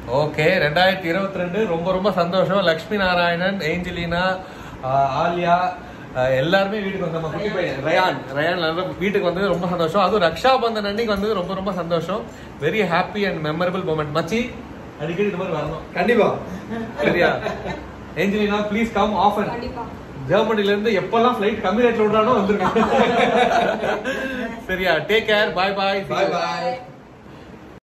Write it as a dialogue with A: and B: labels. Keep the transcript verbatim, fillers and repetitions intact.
A: Okay, ரெண்டாயிரத்தி இருபத்தி ரெண்டு ரொம்ப ரொம்ப சந்தோஷம். லக்ஷ்மி நாராயணன், ஏஞ்சலினா, ஆலியா எல்லாருமே வீட்டுக்கு வந்து நம்ம குட்டி பையன் ரயான் ரயான் வீட்டுக்கு வந்து ரொம்ப சந்தோஷம். அதுவும் ரக்ஷா பந்தன் அன்னைக்கு வந்து ரொம்ப ரொம்ப சந்தோஷம். Very happy and memorable moment. மச்சி அடிக்கடி இந்த மாதிரி வரணும் கண்டிப்பா. சரியா? Angelina please come often. ஜெர்மனில இருந்து எப்பெல்லாம் ஃளைட் கம்மி ரேட்ல விடுறானோ வந்துருங்க. சரியா? Take care. Bye bye.
B: Bye பாய்.